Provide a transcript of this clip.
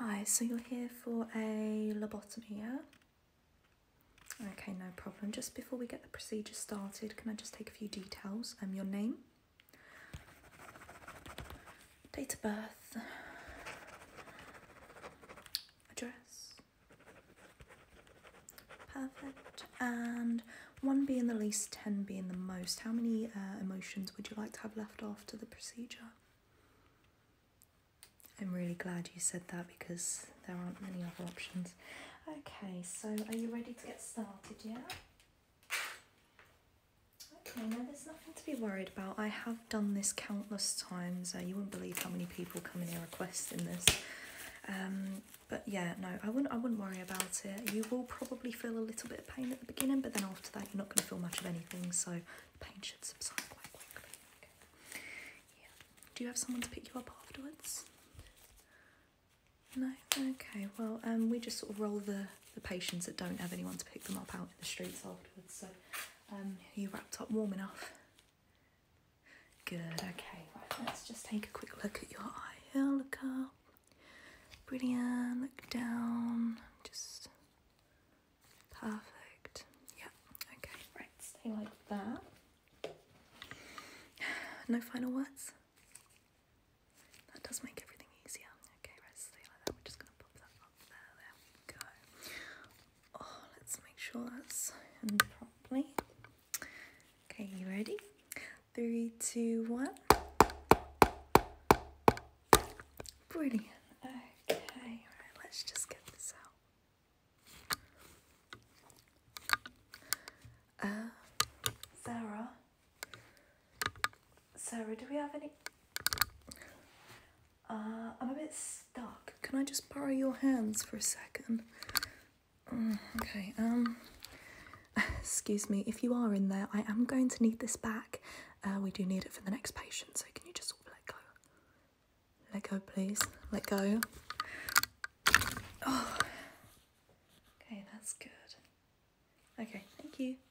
Hi, so you're here for a lobotomy, yeah? Okay, no problem. Just before we get the procedure started, can I just take a few details? Your name, date of birth, address, perfect, and 1 being the least, 10 being the most. How many emotions would you like to have left after the procedure? I'm really glad you said that because there aren't many other options. Okay, so are you ready to get started, yeah? Okay, no, there's nothing to be worried about. I have done this countless times. You wouldn't believe how many people come in here requesting this. But yeah, no, I wouldn't worry about it. You will probably feel a little bit of pain at the beginning, but then after that you're not going to feel much of anything, so the pain should subside quite quickly. Okay. Yeah. Do you have someone to pick you up afterwards? No? Okay, well, we just sort of roll the patients that don't have anyone to pick them up out in the streets afterwards, so are you wrapped up warm enough? Good, okay, right, let's just take a quick look at your eye. Yeah, look up. Brilliant, look down, just perfect. Yeah, okay, right, stay like that. No final words? That does make everything easier. Okay, right, stay like that. We're just going to pop that up there. There we go. Oh, let's make sure that's in properly. Okay, you ready? 3, 2, 1. Brilliant. Okay, right, let's just get this out. Sarah, do we have any? I'm a bit stuck. Can I just borrow your hands for a second? Okay, excuse me, if you are in there, I am going to need this back. We do need it for the next patient, so can you just let go? Let go, please. Let go. Oh. Okay, that's good. Okay, thank you.